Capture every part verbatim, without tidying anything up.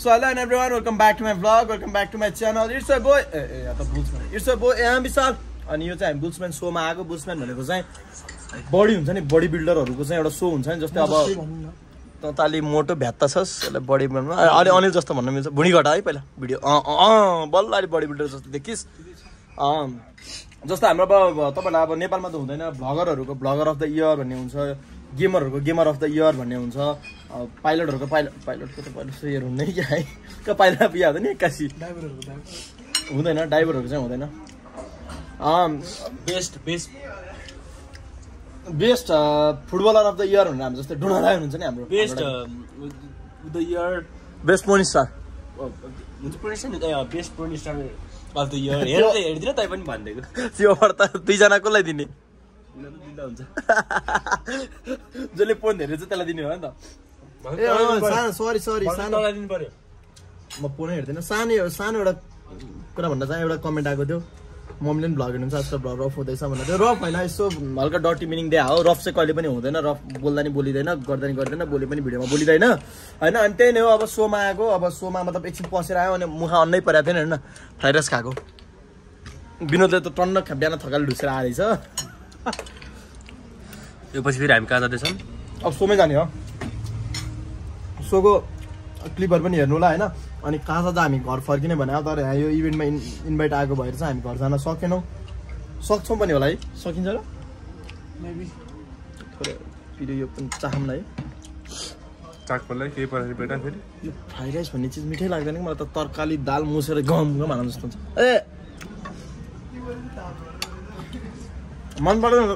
So hello and everyone, welcome back to my vlog, welcome back to my channel. It's your boy, eh eh या त bullsman. It's your boy am Vishal. अनि यो चाहिँ हामी बुल्सम्यान सोमा आएको. बुल्सम्यान भनेको चाहिँ बडी हुन्छ नि, बडी बिल्डरहरुको चाहिँ एउटा सो हुन्छ नि, जस्तै अब त ताली मोटो भ्यात्ता छस्, यसलाई बडी बिल्डरमा अलि अनिल जस्तो भन्न मिल्छ. भुडी घटा है पहिला भिडियो. अ अ बल्ल अलि बडी बिल्डर जस्तो देखिस. अ जस्तो हाम्रो अब तपाईलाई अब नेपालमा त हुँदैन, भ्लगरहरुको भ्लगर अफ द इयर भन्ने हुन्छ, गेमरहरुको गेमर अफ द इयर भन्ने हुन्छ, पाइलटहरुको पाइलट पाइलटको त पाइलट इयर हुँदैन क्या है. क पाइलट बिहा हुँदैन एक्कासी. ड्राइभरहरुको ड्राइभर हुँदैन, ड्राइभरहरुको चाहिँ हुँदैन. Um best best best footballer of the year भनेर हामी जस्तै डोनाल्ड हुनुहुन्छ नि हाम्रो best the year best porn star हुन्छ porn star best porn star of the year हेर हेर्दिन तै पनि भन्दैको त्यो पर्दा दुई जनाकोलाई दिने दिँदा हुन्छ जसले पोर्न हेरेछ त्यसलाई दिने हो नि त. ए सानो सरी सरी सानो दिनु पर्यो. म पोर्न हेर्दिन. सानो सानो एउटा कुरा भन्न चाहिँ एउटा कमेन्ट आएको थियो, मम्मीले पनि भ्लग हेर्नुहुन्छ आजकल भ्लग रफ हुँदैछ भनेर. त्यो रफ होइन, यसो हल्का डटी मिनिङ दिए हो. रफ चाहिँ कहिले पनि हुँदैन, रफ बोल्दा नि बोलिँदैन, गर्दा नि गर्दैन, बोले पनि भिडियोमा बोलिँदैन होइन. अनि त्यही नै हो. अब सोमा आएको, अब सोमा मतलब एकछिन पसेर आयो अनि मुखा अन्नै परेको थिएन होइन, फ्राइड राइस खाएको. विनोदले त टन्न बिहान थकाली ढुसेर आएछ. यो पछि फेरि हामी कहाँ जाँदैछौँ? अब सोमै जाने हो. सोको क्लिपहरू पनि हेर्नु होला होइन. अनि कहाँ जाँदा हामी घर फर्किने भने तर यहाँ यो इभेन्टमा इन इन्भाइट आएको भएर चाहिँ हामी घर जान सकेनौँ. सक्छौँ पनि होला है, सकिन्छ र मेबी. थोरै भिडियो यो पनि चाहौँ न है. चाकपल्लै केही परेर बेटा फेरि यो फ्राइड राइस भन्ने चिज मिठै लाग्दैन कि मलाई त. तरकारी दाल मुसेर गम गम हाल्नु जस्तो हुन्छ. ए मन पर्दैन.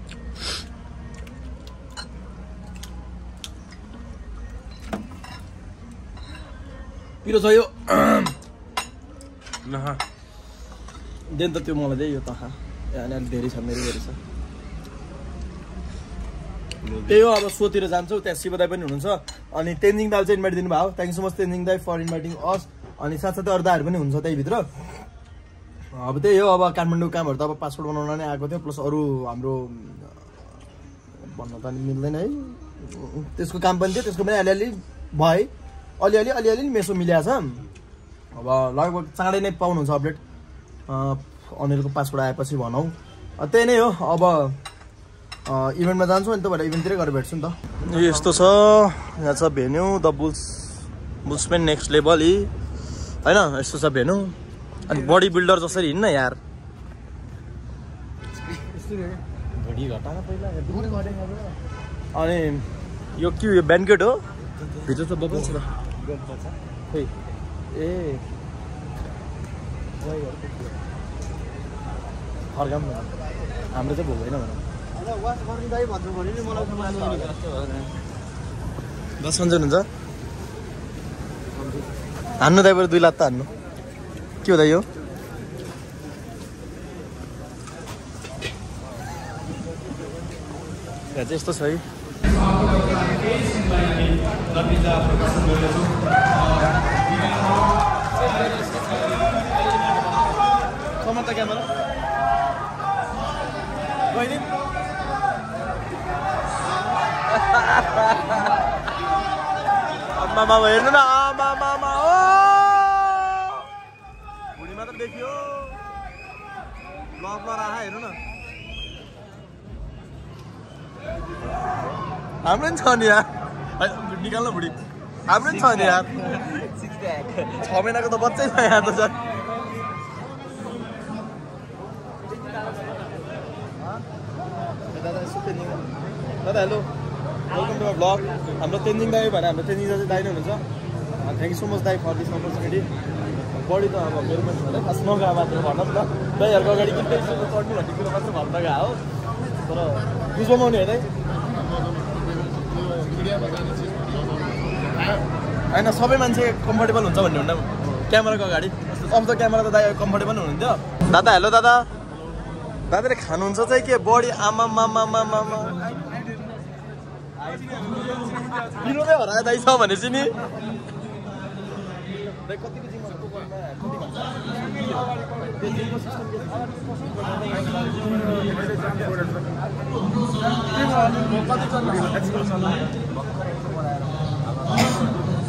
पिरो छ यो देन त त्यो मलाई दे. यो त खा अनि अलिक धेरै छ, मेरो धेरै छ. त्यही हो. अब सोतिर जान्छौँ, त्यहाँ शिवदाई पनि हुनुहुन्छ. अनि तेन्जिङ दाल चाहिँ इन्भाइट दिनुभयो. थ्याङ्क सो मच तेन्जिङ दाई फर इन्भाइटिङ अस. अनि साथसाथै अरू दाईहरू पनि हुन्छ त्यहीभित्र. अब त्यही हो. अब काठमाडौँ कामहरू त अब पासपोर्ट बनाउन नै आएको थियो, प्लस अरू हाम्रो भन्न त मिल्दैन है, त्यसको काम पनि थियो. त्यसको पनि अलिअलि भयो, अलिअलि अलिअलि मेसो मिलेको छ. अब लगभग चाँडै नै पाउनुहुन्छ अपडेट. अनिलको पासपोर्ट आएपछि भनौँ. त्यही नै हो. अब इभेन्टमा जान्छु अनि तपाईँलाई इभेन्टतिरै गएर भेट्छु नि त. यस्तो छ, यहाँ छ venue the bulls bullsman next level इ होइन. यस्तो छ भेन्यू. अनि बडी बिल्डर जसरी हिँड्न यार. अनि यो के यो ब्यान्केट हो, भित्र त बबल छ त. ए फर्काम हाम्रो चाहिँ भोगेन भनौँ. दस सन्जन हुन्छ हान्नु दाइबाट दुई लात त हान्नु. के हुँदा यो यहाँ चाहिँ यस्तो छ है. समाता क्यामेरा बहिनी आमा मामा हेर्नु न. आमा मामा ओ भुँडीमा त देखियो ब्लग राखा. हेर्नु न हाम्रो नि छ नि यार, निकाल्नु भुँडी हाम्रो नि छ नि यार. छ महिनाको त बच्चै छ यहाँ त सर. दादा hello, welcome to my blog. हाम्रो तेन्जिङ दाई भने हाम्रो तेन्जिङ दाई दाई नै हुनुहुन्छ. थ्याङ्क यू सो मच दाई फर दिस अपर्च्युनिटी. बढी त अब मेरो पनि होला, खास नगएको मात्र भन्नु न. दाईहरूको अगाडि किन चढ्नु भन्ने कुरो मात्र भन्न गएको हो, तर बुझ्नु आउने होइन होइन. सबै मान्छे कम्फर्टेबल हुन्छ भन्ने हुन्न क्यामेराको अगाडि. अफ द क्यामेरा त दाइ कम्फर्टेबल हुनुहुन्थ्यो. दादा हेलो दादा. दादाले खानुहुन्छ चाहिँ के बडी. आमा मामा मामा विनोदै हरायो दाइ छ भनेपछि नि.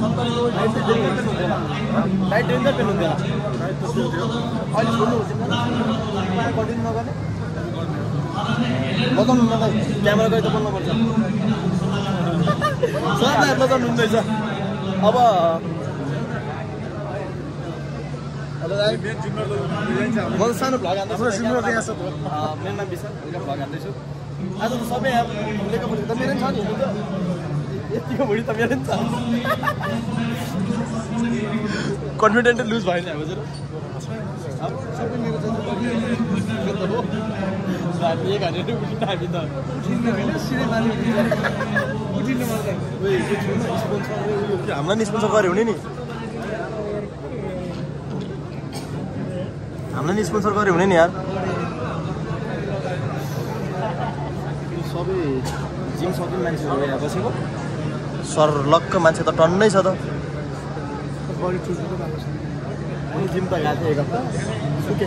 लाइट डेन्जर पेन हुँदैन अहिले छोड्नु कन्टिन्यू नगर्ने बताउनु न दाइ क्यामेरा गएर त बोल्नुपर्छ सबलाई बताउनु हुँदैछ अब हेलो दाइ म सानो भ्लग हान्दैछु मेरो नाम विशाल भ्लग हान्दैछु आज त सबै भुलेको भुलेको त मेरो पनि छ नि यतिको भुँडी त मेरो पनि छ कन्फिडेन्ट लुज भयो नि हजुर सबै मेरो एक हानेर उठिन्छ हामी त हामीलाई नि स्पोन्सर गऱ्यो भने नि हामीलाई नि स्पोन्सर गऱ्यो भने नि यार सबै जिम सक्ने मान्छेहरू यहाँ बसेको सर लक्क मान्छे त टन्नै छ त जिम त गएको थिएँ एक हप्ता सुके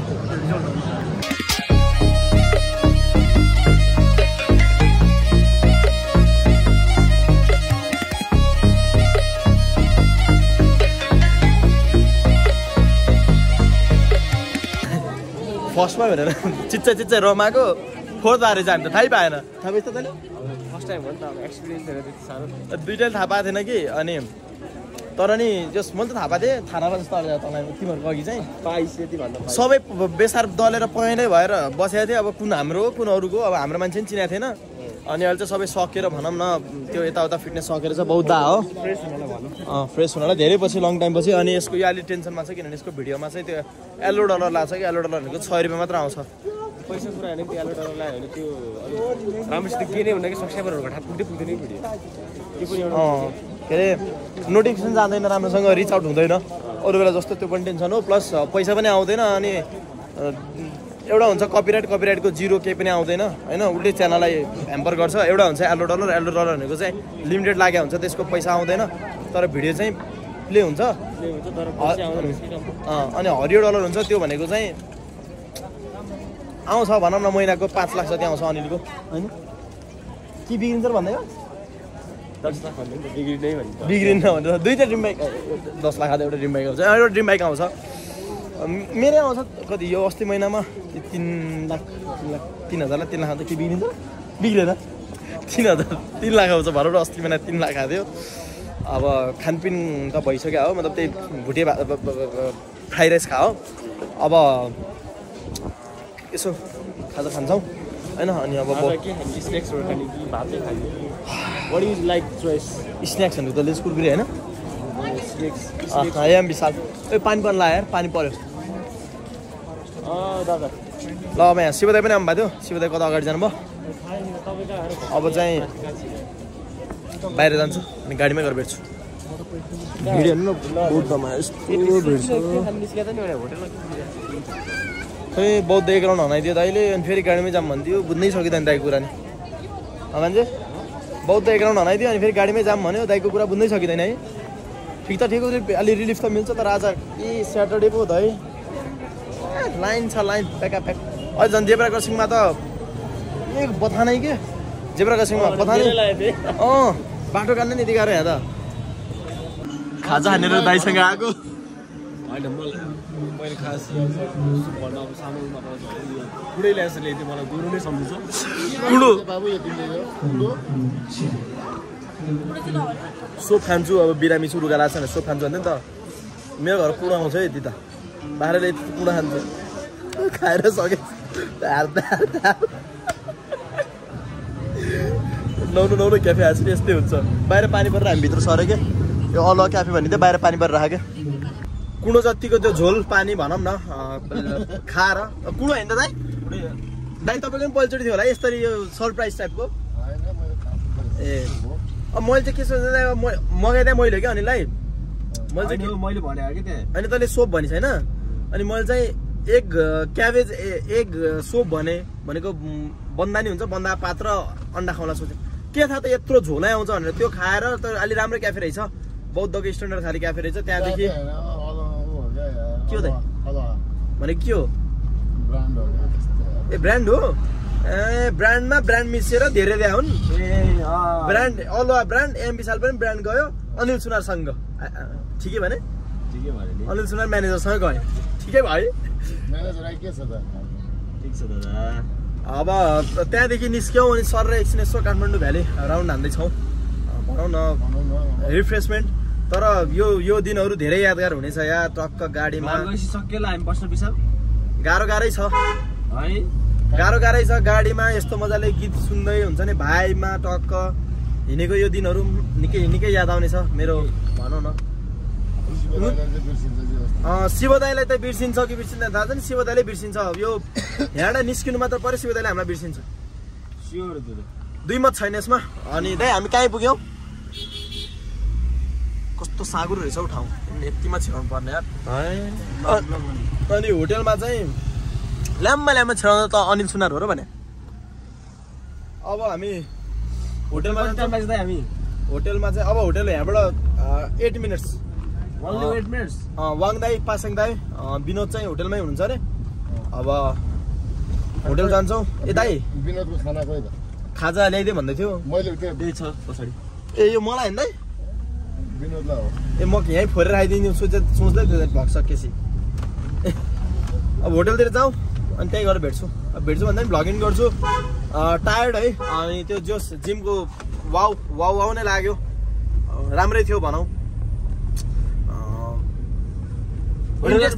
फर्स्टमा भनेर चिच्चा चिच्चा रमाएको फोर्थ आएर चाहिँ हामी त थाहै पाएन थाहा पाइस् त तैँले फर्स्ट टाइम हो नि त अब एक्सपिरियन्स गरेर त्यति साह्रो दुइटैले थाहा पाएको थिएन कि अनि तर नि जस मैले त थाहा पाएको थिएँ थाहा नभए जस्तो तपाईँ तिमीहरूको अघि चाहिँ पाइस यति भन्दा सबै बेसार दलेर पहेँलै भएर बसेको थियो अब कुन हाम्रो कुन अरूको अब हाम्रो मान्छे पनि चिनाएको थिएन अनि अहिले चाहिँ सबै सकेर भनौँ न त्यो यताउता फिटनेस सकेर चाहिँ बहुत दा हो फ्रेस हुनलाई भनौँ फ्रेस हुनलाई धेरै पछि लङ टाइम पछि अनि यसको यो अलिक टेन्सनमा छ किनभने यसको भिडियोमा चाहिँ त्यो एल्लो डलर लाग्छ कि एल्लो डलर भनेको छ रुपियाँ मात्र आउँछ पैसा कुरा होइन त्यो एल्लो डलर लगायो भने त्यो राम्रोसित के नै हुँदा कि सब्सक्राइबरहरूको ठाप पुग्दै पुग्दैन नि भिडियो त्यो पनि एउटा के अरे नोटिफिकेसन जाँदैन राम्रोसँग रिच आउट हुँदैन अरू बेला जस्तो त्यो पनि टेन्सन हो प्लस पैसा पनि आउँदैन अनि एउटा हुन्छ कपिराइट कपिराइटको जिरो केही पनि आउँदैन होइन उल्टै च्यानललाई ह्याम्पर गर्छ एउटा हुन्छ एल्लो डलर एल्लो डलर भनेको चाहिँ लिमिटेड लागेको हुन्छ त्यसको पैसा आउँदैन तर भिडियो चाहिँ प्ले हुन्छ अनि हरियो डलर हुन्छ त्यो भनेको चाहिँ आउँछ भनौँ न महिनाको पाँच लाख जति आउँछ अनिलको होइन के बिग्रिन्छ भन्दै हो दस लाख भन्दा बिग्रिँदै भन्छ बिग्रिन्न भन्छ दुईवटा ड्रिम बाइक दस लाख एउटा ड्रिम बाइक आउँछ एउटा ड्रिम बाइक आउँछ मेरै आउँछ कति यो अस्ति महिनामा तिन लाख तिन लाख तिन हजारलाई तिन लाख आउँछ के बिग्रिन्छ बिग्रेन तिन हजार तिन लाख आउँछ भनौँ अस्ति महिना तिन लाख आएको थियो अब खानपिन त भइसक्यो हो मतलब त्यही भुटे फ्राई राइस खाओ अब यसो खाजा खान्छौँ होइन अनि अब स्न्याक्सहरू खाने कि भातै खाने what is like choice snacks भनेको त लेस कुरकुरी होइन यहाँ विशाल ए पानी पर्नु लाग्यो यार पानी पर्यो दादा ल अब यहाँ शिवदाई पनि आउनु भएको थियो शिवदाई कता अगाडि जानुभयो अब चाहिँ बाहिर जान्छु अनि गाडीमै गएर भेट्छु भिडियो हेर्नु न बौद्धमा यस्तो भिड छ खै बौद्ध एक राउन्ड हनाइदियो दाइले अनि फेरि गाडीमै जाऊँ भन्थ्यो बुझ्नै सकिँदैन दाइको कुरा नि मान्छे बौद्ध एक राउन्ड हनाइदियो अनि फेरि गाडीमै जाऊँ भन्यो दाइको कुरा बुझ्नै सकिँदैन है ठिक त ठिक हो अलि रिलिफ त मिल्छ तर आज ए स्याटरडे पो त है लाइन छ लाइन प्याका प्याक अहिले झन् जेब्रा क्रसिङमा त एक बथानै के जेब्रा क्रसिङमा बथानै अँ बाटो काट्ने नि यति गाह्रो यहाँ त खाजा हानेर दाइसँग आएको होइन मैले खास भन्नु अब सानो बुढै ल्याएर ल्याइदियो मलाई गुरु नै सम्झिन्छ कुडो बाबु यति सोप खान्छु अब बिरामी सुरुगा लाग्छ भने सोप खान्छु भन्दै नि त मेरो घर कुडो आउँछ है यति त बाहिरले यति कुडो खान्छु खाएर सके नौनु नौनु क्याफे आएछ यस्तै हुन्छ बाहिर पानी परेर हामी भित्र सऱ्यो क्या यो अल क्याफे भन्ने थियो बाहिर पानी परेर राख्यो कुडो जतिको त्यो झोल पानी भनौँ न खाएर कुडो होइन त दाइ दाइ तपाईँको पनि पहिलोचोटि थियो होला यसरी यो सरप्राइज टाइपको ए अब मैले चाहिँ के सोच्दा मगाइदिएँ मैले क्या अनिललाई मैले चाहिँ मैले भनेको कि त्यहाँ अनि तैँले सोप भनिस् होइन अनि मैले चाहिँ एक क्याबेज एक सोप भने भनेको बन्दा नि हुन्छ बन्दा पात र अन्डा खाउँला सोचेँ के थाहा त यत्रो झोलै आउँछ भनेर त्यो खाएर त अलि राम्रो क्याफे रहेछ बौद्धको स्ट्यान्डर्ड खाले क्याफे रहेछ त्यहाँदेखि के हो त भनेको के हो ए ब्रान्ड हो ए ब्रान्डमा ब्रान्ड मिसेर धेरै दिए हुन् ब्रान्ड अलुवा ब्रान्ड एम विशाल पनि ब्रान्ड गयो अनिल सुनारसँग ठिकै भने ठिकै भयो नि अनिल सुनार म्यानेजरसँग गएँ ठिकै भयो म्यानेजर आइ के छ त ठिक छ दादा अब त्यहाँदेखि निस्क्यौँ अनि सर र एकछिन यसो काठमाडौँ भ्याली राउन्ड हान्दैछौँ भनौँ न रिफ्रेसमेन्ट तर यो यो दिनहरू धेरै यादगार हुनेछ या टक्क गाडीमा सकिएला हामी बस्न पिछाउ गाह्रो गाह्रै छ है गाह्रो गाह्रै छ गाडीमा यस्तो मजाले गीत सुन्दै हुन्छ नि भाइमा टक्क हिँडेको यो दिनहरू निकै निकै याद आउनेछ मेरो भनौँ न शिव दाईलाई त बिर्सिन्छ कि बिर्सिन्छ थाहा छ नि शिव दाईले बिर्सिन्छ यो यहाँबाट निस्किनु मात्र पऱ्यो शिव दाईले हामीलाई बिर्सिन्छ दुई मत छैन यसमा अनि दाइ हामी कहीँ पुग्यौँ कस्तो साँगुरो रहेछ हौ ठाउँ यतिमा छिराउनु पर्ने यार अनि होटेलमा चाहिँ ल्याम्मा ल्याम्मा छिराउँदा त अनिल सुनार हो र भने अब हामी होटेलमा हामी होटेलमा चाहिँ अब होटेल यहाँबाट eight minutes only eight minutes Wang दाई पासाङ दाई विनोद चाहिँ होटेलमै हुनुहुन्छ अरे अब होटेल जान्छौँ ए दाई विनोदको खाना खोइ त खाजा ल्याइदिए भन्दै थियो मैले त्यो त्यही छ पछाडि ए यो मलाई होइन दाइ विनोदलाई हो ए म यहीँ फोरेर आइदिनु सोचे सोच्दै थियो भग सकेपछि अब होटेलतिर जाउँ अनि त्यहीँ गएर भेट्छु अब भेट्छु भन्दा पनि भ्लगिङ गर्छु टायर्ड है अनि त्यो जोस जिमको वाउ वाउ वाउ नै लाग्यो राम्रै थियो भनौँ इन्ट्रेस्ट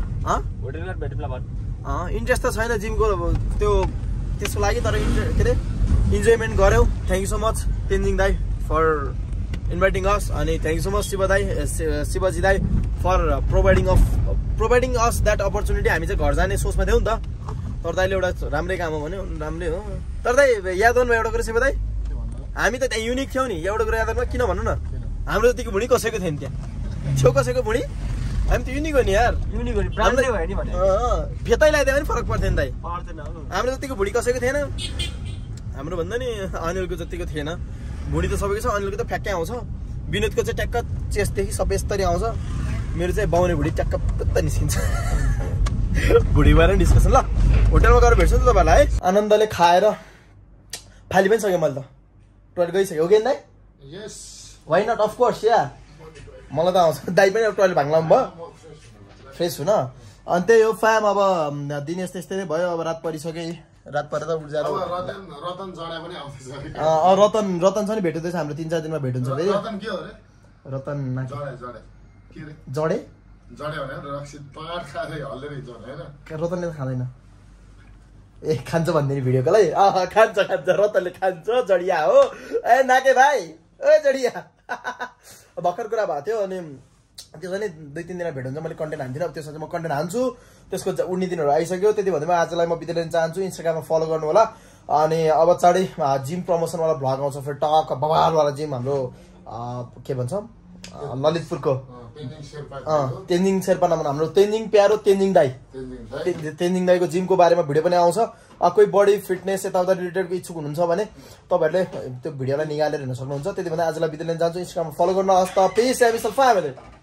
त छैन जिमको त्यो त्यसको लागि तर के अरे इन्जोयमेन्ट गऱ्यौँ thank you so much Tenzing दाई फर इन्भाइटिङ अस अनि thank you so much Shiva दाई शिवजी दाई for providing of providing us that opportunity हामी चाहिँ घर जाने सोचमा थियौँ नि त तर दाइले एउटा राम्रै काम हो भन्यो राम्रै हो तर दाइ याद गर्नुभयो एउटा कुरो शिव दाई हामी त त्यहाँ युनिक थियौँ नि एउटा कुरा याद गर्नु किन भन्नु न हाम्रो जतिको भुँडी कसैको थिएन त्यहाँ छेउ कसैको भुँडी हामी त युनिक हो नि यार युनिक हो नि भेतै लगाइदियो भने फरक पर्थेन दाइ हाम्रो जतिको भुँडी कसैको थिएन हाम्रो भन्दा नि अनिलको जतिको थिएन भुँडी त सबैको छ अनिलको त फ्याक्कै आउँछ विनोदको चाहिँ ट्याक्क चेस्टदेखि सबै यस्तरी आउँछ मेरो चाहिँ बाउने भुँडी ट्याक्क पुत्त निस्किन्छ भुँडी भएर डिस्कसन ल होटेलमा गएर भेट्छु नि त तपाईँहरूलाई है आनन्दले खाएर फाली पनि सक्यो मैले त टोइलेट गइसक्यो हो कि दाइ yes why not of course yeah मलाई त आउँछ दाइ पनि अब टोइलेट भाङ्लाम भयो फ्रेस हुन अनि त्यही हो फ्याम अब दिन यस्तै यस्तै नै भयो अब रात परिसक्यो रात परेर उठ्जा रतन जडा पनि आउँदैछ रतन रतन छ नि भेट्दैछ हाम्रो तिन चार दिनमा भेट हुन्छ फेरि रतन के हो रे रतन जडा जडा के रे जडे जडे भने रक्सी पार खादै हल्दै जडा हैन रतनले त खाँदैन ए खान्छ भन्ने भिडियोको लागि अह खान्छ खान्छ रतनले खान्छ जडिया हो ए नाके भाइ ए जडिया भर्खर कुरा भएको थियो अनि त्यसो भने दुई तिन दिन भेट हुन्छ मैले कन्टेन्ट हान्दिनँ अब त्यसमा चाहिँ म कन्टेन्ट हान्छु त्यसको उड्ने दिनहरू आइसक्यो त्यति भन्दै म आजलाई म बिदा लिन चाहन्छु इन्स्टाग्राममा फलो गर्नु होला अनि अब चाँडै जिम प्रमोसनवाला भ्लग आउँछ फेरि टक बवालवाला जिम हाम्रो के भन्छ ललितपुरको तेन्जिङ शेर्पा नाम हाम्रो तेन्जिङ प्यारो तेन्जिङ दाई तेन्जिङ दाईको जिमको बारेमा भिडियो पनि आउँछ कोही बडी फिटनेस यताउता रिलेटेडको इच्छुक हुनुहुन्छ भने तपाईँहरूले त्यो भिडियोलाई निकालेर हेर्न सक्नुहुन्छ त्यति भन्दा आजलाई बिदा लिन चाहन्छु इन्स्टाग्राममा फलो गर्नुहोस् त प्लिज